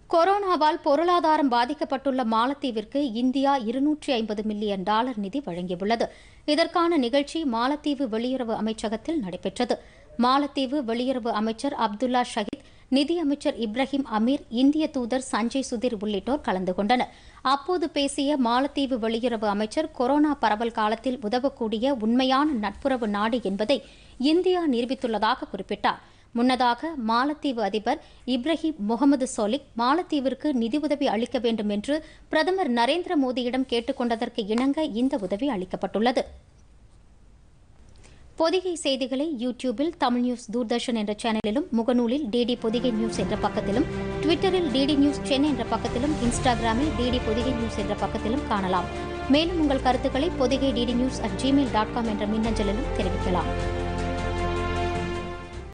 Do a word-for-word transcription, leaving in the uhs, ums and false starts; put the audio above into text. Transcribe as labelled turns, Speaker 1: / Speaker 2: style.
Speaker 1: கொரோனாவால் பொருளாதாரம் பாதிக்கப்பட்டுள்ள மாலத்தீவிற்கு இந்தியா இருநூற்றி ஐம்பது மில்லியன் டாலர் நிதி வழங்கியுள்ளது. இதற்கான நிகழ்ச்சி மாலத்தீவு வெளியுறவு அமைச்சகத்தில் நடைபெற்றது. மாலத்தீவு வெளியுறவு அமைச்சர் அப்துல்லா ஷஹீத், நிதியமைச்சர் இப்ராஹிம் அமீர், இந்திய தூதர் சஞ்சய் சுதீர் உள்ளிட்டோர் கலந்து கொண்டனர். அப்போது பேசிய மாலத்தீவு வெளியுறவு அமைச்சர், கொரோனா பரவல் காலத்தில் உதவக்கூடிய உண்மையான நட்புறவு நாடு என்பதை இந்தியா நிரூபித்துள்ளதாக குறிப்பிட்டார். முன்னதாக மாலத்தீவு அதிபர் இப்ராஹிம் முகமது சோலிக் மாலத்தீவிற்கு நிதியுதவி அளிக்க வேண்டும் என்று பிரதமர் நரேந்திர மோடியிடம் கேட்டுக் கொண்டதற்கு இணங்க இந்த உதவி அளிக்கப்பட்டுள்ளது. பொதிகை செய்திகளை யூடியூபில் தமிழ் நியூஸ் தூர்தர்ஷன் என்ற சேனலிலும், முகநூலில் டிடி பொதிகை நியூஸ் என்ற பக்கத்திலும், டுவிட்டரில் டிடி நியூஸ் சென்னை என்ற பக்கத்திலும், இன்ஸ்டாகிராமில் டிடி பொதிகை நியூஸ் என்ற பக்கத்திலும் காணலாம். மேலும் உங்கள் கருத்துக்களை Podhigai DD news at Gmail dot com என்ற மின்னஞ்சலிலும் தெரிவிக்கலாம்.